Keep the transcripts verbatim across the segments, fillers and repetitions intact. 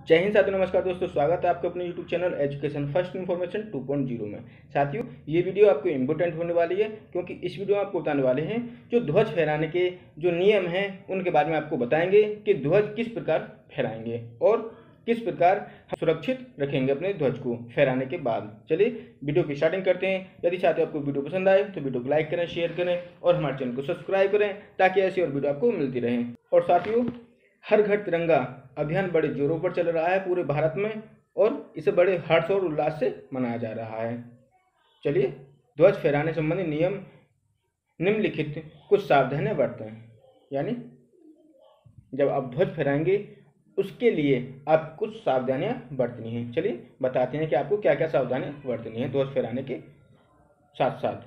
जय हिंद साथियों, नमस्कार दोस्तों। स्वागत है आपका अपने YouTube channel education first information two point zero में। साथियों, ये वीडियो आपको इम्पोर्टेंट होने वाली है क्योंकि इस वीडियो में आपको बताने वाले हैं जो ध्वज फहराने के जो नियम हैं उनके बारे में आपको बताएंगे कि ध्वज किस प्रकार फहराएंगे और किस प्रकार सुरक्षित रखेंगे अपने ध्वज को फहराने के बाद। चलिए वीडियो की स्टार्टिंग करते हैं। यदि साथियों आपको वीडियो पसंद आए तो वीडियो को लाइक करें, शेयर करें और हमारे चैनल को सब्सक्राइब करें ताकि ऐसी और वीडियो आपको मिलती रहे। और साथियों, हर घर तिरंगा अभियान बड़े जोरों पर चल रहा है पूरे भारत में और इसे बड़े हर्ष और उल्लास से मनाया जा रहा है। चलिए, ध्वज फहराने संबंधी नियम निम्नलिखित कुछ सावधानियां बरतें। यानी जब आप ध्वज फहराएंगे उसके लिए आप कुछ सावधानियां बरतनी हैं। चलिए बताते हैं कि आपको क्या क्या सावधानियां बरतनी है ध्वज फहराने के साथ साथ।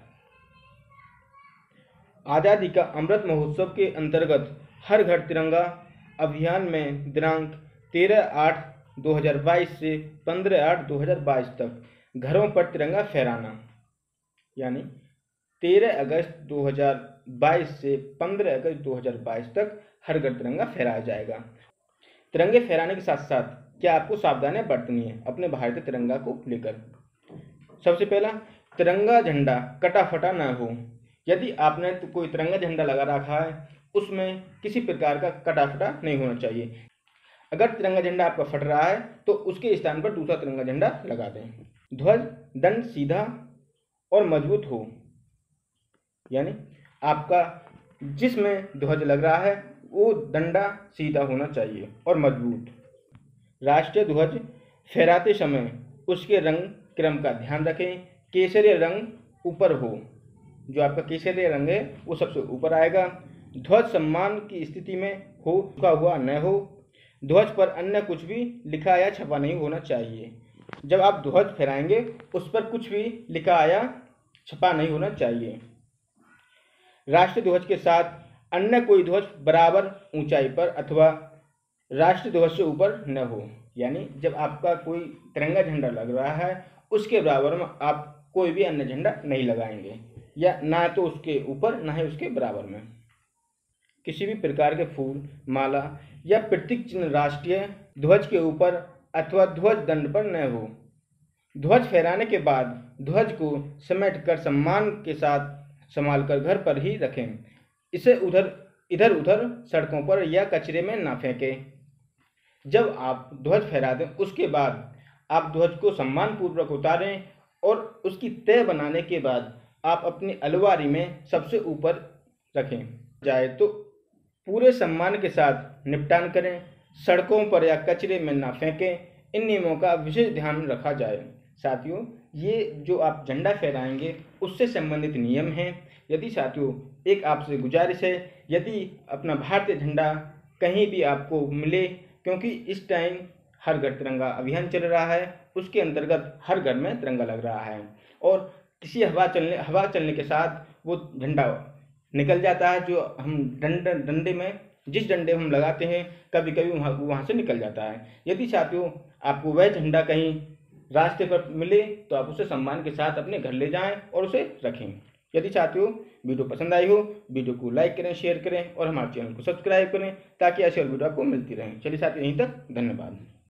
आज़ादी का अमृत महोत्सव के अंतर्गत हर घर तिरंगा अभियान में दिनांक तेरह आठ दो हज़ार बाईस से पंद्रह आठ दो हज़ार बाईस तक घरों पर तिरंगा फहराना, यानी तेरह अगस्त दो हज़ार बाईस से पंद्रह अगस्त दो हज़ार बाईस तक हर घर तिरंगा फहराया जाएगा। तिरंगे फहराने के साथ साथ क्या आपको सावधानियां बरतनी है अपने भारतीय तिरंगा को लेकर। सबसे पहला, तिरंगा झंडा कटा फटा न हो। यदि आपने तो कोई तिरंगा झंडा लगा रखा है उसमें किसी प्रकार का कटा फटा नहीं होना चाहिए। अगर तिरंगा झंडा आपका फट रहा है तो उसके स्थान पर दूसरा तिरंगा झंडा लगा दें। ध्वज दंड सीधा और मजबूत हो, यानी आपका जिसमें ध्वज लग रहा है वो डंडा सीधा होना चाहिए और मजबूत। राष्ट्रीय ध्वज फहराते समय उसके रंग क्रम का ध्यान रखें। केसरिया रंग ऊपर हो, जो आपका केसरिया रंग है वो सबसे ऊपर आएगा। ध्वज सम्मान की स्थिति में हो, झुका हुआ न हो। ध्वज पर अन्य कुछ भी लिखा या छपा नहीं होना चाहिए। जब आप ध्वज फहराएंगे उस पर कुछ भी लिखा या छपा नहीं होना चाहिए। राष्ट्रीय ध्वज के साथ अन्य कोई ध्वज बराबर ऊंचाई पर अथवा राष्ट्रीय ध्वज से ऊपर न हो, यानी जब आपका कोई तिरंगा झंडा लग रहा है उसके बराबर में आप कोई भी अन्य झंडा नहीं लगाएंगे, या ना तो उसके ऊपर ना ही उसके बराबर में। किसी भी प्रकार के फूल, माला या प्रतीक चिन्ह राष्ट्रीय ध्वज के ऊपर अथवा ध्वज दंड पर न हो। ध्वज फहराने के बाद ध्वज को समेट कर सम्मान के साथ संभाल कर घर पर ही रखें। इसे उधर इधर उधर सड़कों पर या कचरे में ना फेंकें। जब आप ध्वज फहरा दें उसके बाद आप ध्वज को सम्मान पूर्वक उतारें और उसकी तय बनाने के बाद आप अपनी अलमारी में सबसे ऊपर रखें जाए तो पूरे सम्मान के साथ निपटान करें। सड़कों पर या कचरे में ना फेंकें। इन नियमों का विशेष ध्यान रखा जाए। साथियों, ये जो आप झंडा फहराएंगे उससे संबंधित नियम हैं। यदि साथियों एक आपसे गुजारिश है, यदि अपना भारतीय झंडा कहीं भी आपको मिले, क्योंकि इस टाइम हर घर तिरंगा अभियान चल रहा है, उसके अंतर्गत हर घर में तिरंगा लग रहा है और किसी हवा चलने हवा चलने के साथ वो झंडा निकल जाता है। जो हम डंडे डंडे में जिस डंडे हम लगाते हैं कभी कभी वहाँ वहाँ से निकल जाता है। यदि साथियों आपको वह झंडा कहीं रास्ते पर मिले तो आप उसे सम्मान के साथ अपने घर ले जाएं और उसे रखें। यदि साथियों वीडियो पसंद आई हो, वीडियो को लाइक करें, शेयर करें और हमारे चैनल को सब्सक्राइब करें ताकि ऐसी और वीडियो आपको मिलती रहें। चलिए साथियों, यहीं तक, धन्यवाद।